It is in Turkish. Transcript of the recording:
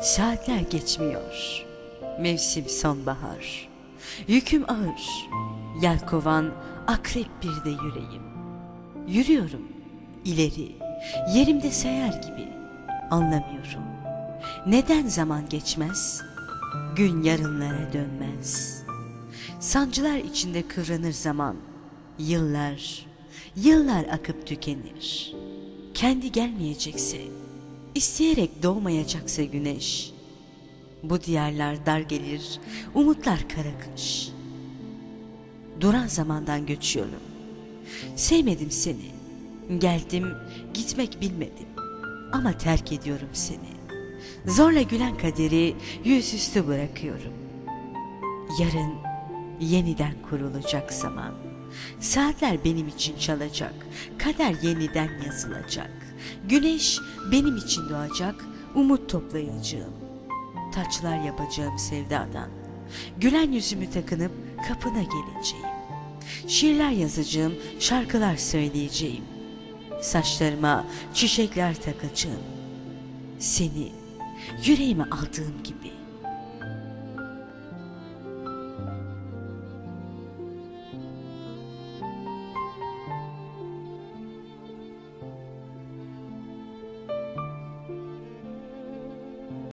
Saatler geçmiyor. Mevsim sonbahar. Yüküm ağır. Yelkovan akrep bir de yüreğim. Yürüyorum ileri. Yerimde sayar gibi. Anlamıyorum. Neden zaman geçmez? Gün yarınlara dönmez. Sancılar içinde kıvranır zaman. Yıllar, yıllar akıp tükenir. Kendi gelmeyecekse, isteyerek doğmayacaksa güneş, bu diyarlar dar gelir, umutlar kara kış. Duran zamandan göçüyorum. Sevmedim seni. Geldim, gitmek bilmedim. Ama terk ediyorum seni. Zorla gülen kaderi yüzüstü bırakıyorum. Yarın yeniden kurulacak zaman. Saatler benim için çalacak. Kader yeniden yazılacak. Güneş benim için doğacak. Umut toplayacağım. Taçlar yapacağım sevdadan. Gülen yüzümü takınıp kapına geleceğim. Şiirler yazacağım, şarkılar söyleyeceğim. Saçlarıma çiçekler takacağım. Seni yüreğime aldığım gibi.